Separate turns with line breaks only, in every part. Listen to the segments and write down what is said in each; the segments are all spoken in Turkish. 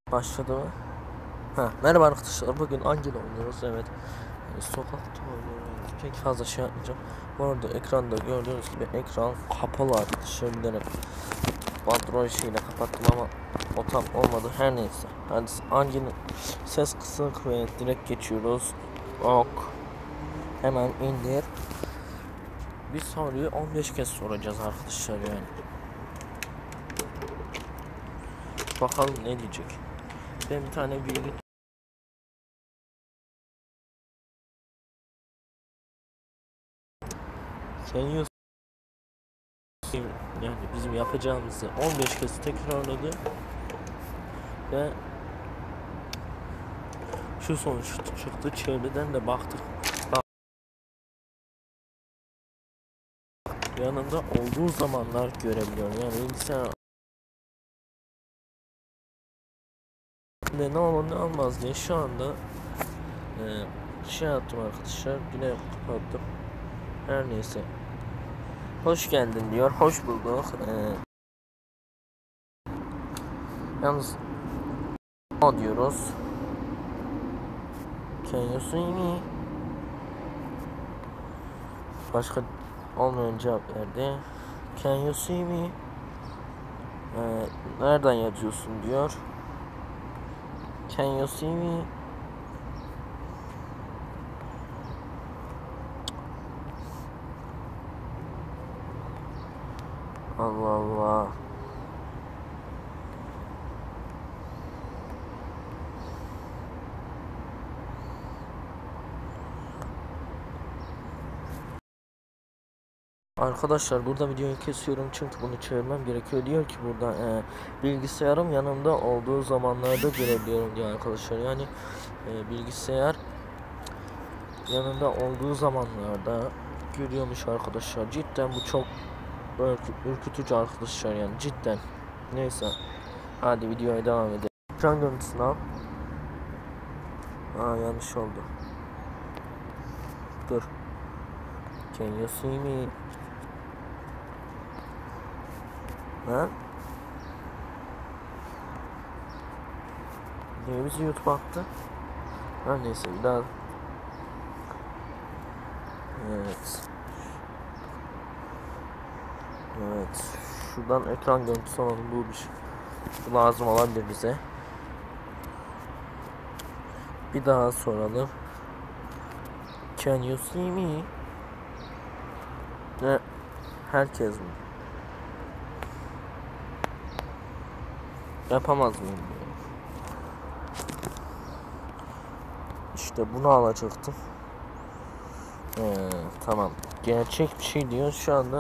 Başladı mı? Merhaba arkadaşlar, bugün Angela oynuyoruz. Evet, sokakta oynuyoruz. Pek fazla şey yapmayacağım. Bu arada ekranda gördüğünüz gibi ekran kapalı arkadaşlar. Bilerek bandrol şeyle kapattım ama o tam olmadı. Her neyse, hadi Angela ses kısık ve direkt geçiyoruz. Ok, hemen indir. Bir soruyu 15 kez soracağız arkadaşlar yani. Bakalım ne diyecek. Ben bir tane bilgi Seviyorsun. Yani bizim yapacağımızı 15 kez tekrarladı ve şu sonuç çıktı. Çevreden de baktık. Yanında olduğu zamanlar görebiliyorum. Yani bilgisayar ne olur ne olmaz diye şu anda şey yaptım arkadaşlar. Yine kapattım. Her neyse. Hoş geldin diyor. Hoş bulduk. Yalnız o diyoruz. Can you see me? Başka olmayan cevap verdi. Can you see me? Nereden yazıyorsun diyor. Can you see me? Allah Allah. Arkadaşlar burada videoyu kesiyorum çünkü bunu çevirmem gerekiyor. Diyor ki burada bilgisayarım yanımda olduğu zamanlarda görebiliyorum diyor arkadaşlar. Yani bilgisayar yanında olduğu zamanlarda görüyormuş arkadaşlar. Cidden bu çok ürkütücü arkadaşlar, yani cidden. Neyse, hadi videoya devam edelim. Ekran görüntüsünü al. Yanlış oldu. Dur. Can you see me? Niye bizi YouTube attı? Her neyse, bir daha. Evet. Evet. Şuradan ekran görüntüsü alalım. Bu lazım olabilir bize. Bir daha soralım. Can you see me? Herkes mi? Yapamaz mıyım? İşte bunu alacaktım. Tamam. Gerçek bir şey diyor şu anda.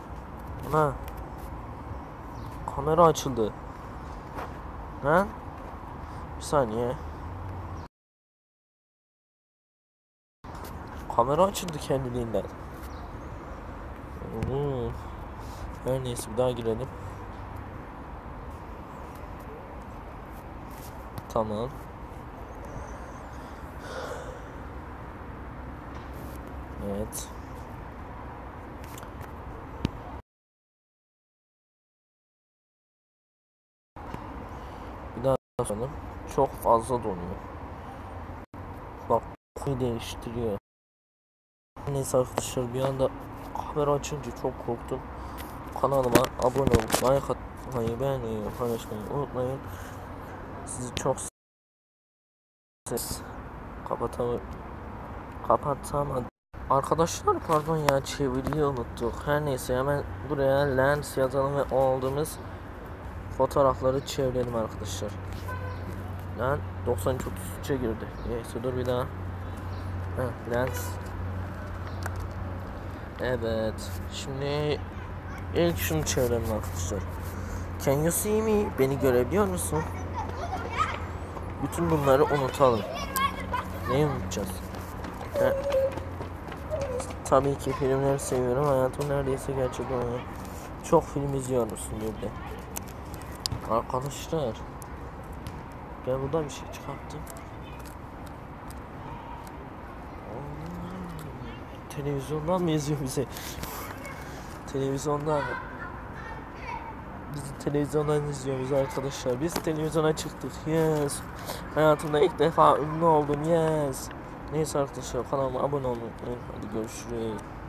Kamera açıldı. Bir saniye. Kamera açıldı kendiliğinden. Her neyse, bir daha girelim. Tamam. Evet. Bir daha bakalım. Çok fazla donuyor. Bak, koyu değiştiriyor. Neyse arkadaşlar, bir anda kamera açınca çok korktum. Kanalıma abone olup like atmayı, beğenmeyi, paylaşmayı unutmayın. Sizi çok kapatamadım. Arkadaşlar pardon ya, çeviriyi unuttuk. Her neyse, hemen buraya lens yazalım ve aldığımız fotoğrafları çevirelim arkadaşlar. Lan 93'e girdi. Neyse, dur bir daha. Lens. Evet. Şimdi ilk şunu çevirelim arkadaşlar. Can you see me? Beni görebiliyor musun? Bütün bunları unutalım. Neyi unutacağız? Tabii ki filmleri seviyorum. Hayatım neredeyse gerçek oynuyor. Çok film izliyor musun bir de? Arkadaşlar, ben burada bir şey çıkarttım. Televizyondan mı yazıyor bize? Televizyondan bizi televizyondan izliyoruz arkadaşlar. Biz televizyona çıktık. Yes. Hayatımda ilk defa ünlü oldum. Yes. Neyse arkadaşlar, kanalıma abone olmayı unutmayın. Hadi görüşürüz.